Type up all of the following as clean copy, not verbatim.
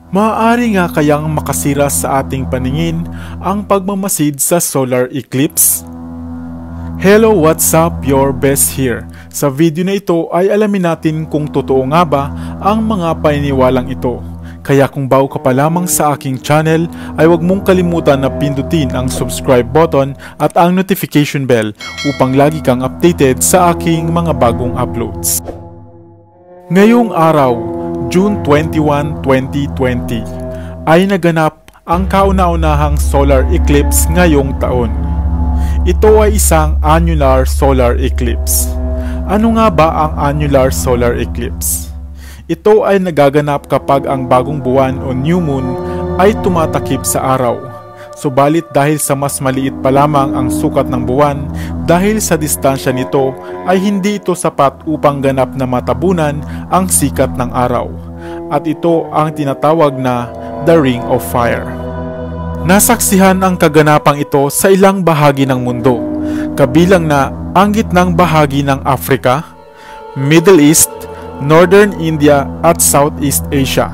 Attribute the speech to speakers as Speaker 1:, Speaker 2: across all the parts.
Speaker 1: Maaari nga kayang makasira sa ating paningin ang pagmamasid sa solar eclipse? Hello, what's up? Your best here. Sa video na ito ay alamin natin kung totoo nga ba ang mga paniniwalang ito. Kaya kung bago ka pa lamang sa aking channel ay huwag mong kalimutan na pindutin ang subscribe button at ang notification bell upang lagi kang updated sa aking mga bagong uploads. Ngayong araw, June 21, 2020 ay naganap ang kauna-unahang solar eclipse ngayong taon. Ito ay isang annular solar eclipse. Ano nga ba ang annular solar eclipse? Ito ay nagaganap kapag ang bagong buwan o new moon ay tumatakip sa araw. Subalit dahil sa mas maliit pa lamang ang sukat ng buwan, dahil sa distansya nito ay hindi ito sapat upang ganap na matabunan ang sikat ng araw. At ito ang tinatawag na The Ring of Fire. Nasaksihan ang kaganapang ito sa ilang bahagi ng mundo, kabilang na ang gitnang bahagi ng Africa, Middle East, Northern India at Southeast Asia.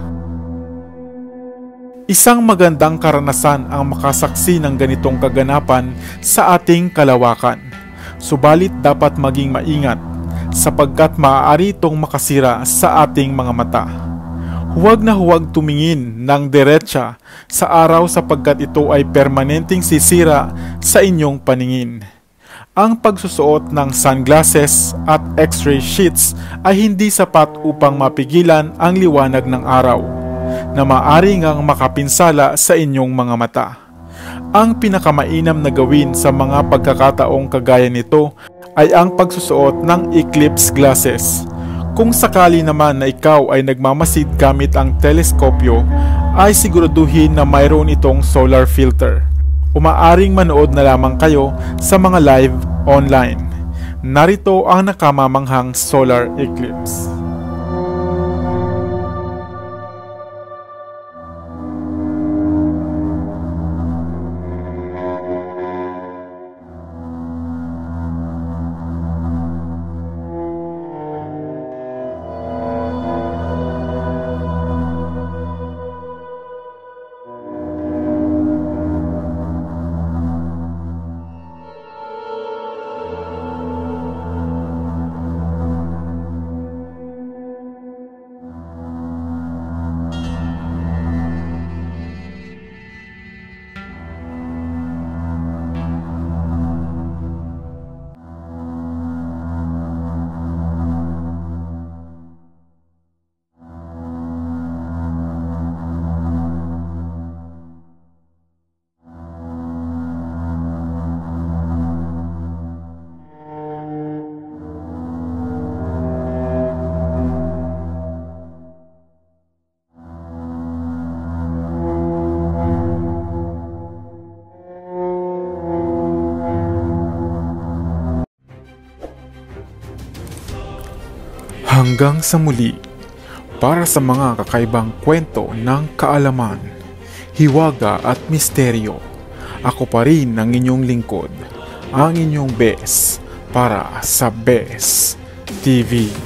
Speaker 1: Isang magandang karanasan ang makasaksi ng ganitong kaganapan sa ating kalawakan. Subalit dapat maging maingat sapagkat maaari itong makasira sa ating mga mata. Huwag na huwag tumingin ng diretsa sa araw sapagkat ito ay permanenteng sisira sa inyong paningin. Ang pagsusuot ng sunglasses at x-ray sheets ay hindi sapat upang mapigilan ang liwanag ng araw na maaari ngang makapinsala sa inyong mga mata. Ang pinakamainam na gawin sa mga pagkakataong kagaya nito ay ang pagsusuot ng eclipse glasses. Kung sakali naman na ikaw ay nagmamasid gamit ang teleskopyo, ay siguraduhin na mayroon itong solar filter. Umaaring manood na lamang kayo sa mga live online. Narito ang nakamamanghang solar eclipse. Hanggang sa muli, para sa mga kakaibang kwento ng kaalaman, hiwaga at misteryo, ako pa rin ang inyong lingkod, ang inyong Bes para sa Bes TV.